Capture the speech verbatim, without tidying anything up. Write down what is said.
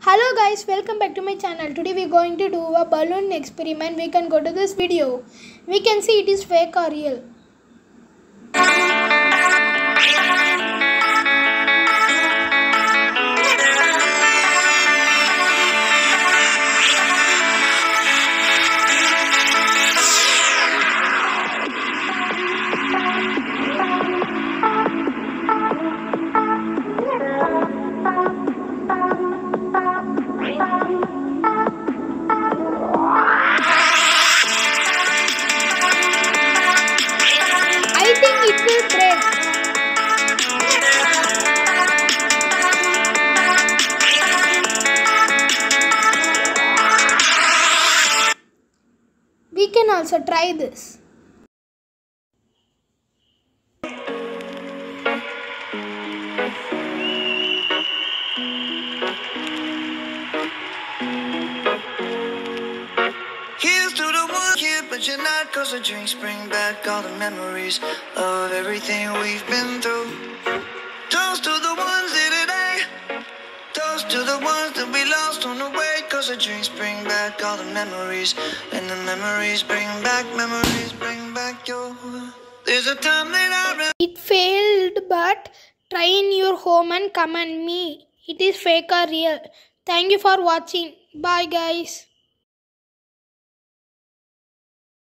Hello guys, welcome back to my channel. Today we are going to do a balloon experiment. We can go to this video. We can see it is fake or real. I think it will break. We can also try this. Here's to the one here, but you're not. Cause the drinks bring back all the memories of everything we've been through. Toast to the ones here today. Toast to the ones that we lost on the way. Cause the drinks bring back all the memories. And the memories bring back, memories bring back your. There's a time that I remember. It failed, but try in your home and comment me. It is fake or real. Thank you for watching. Bye guys.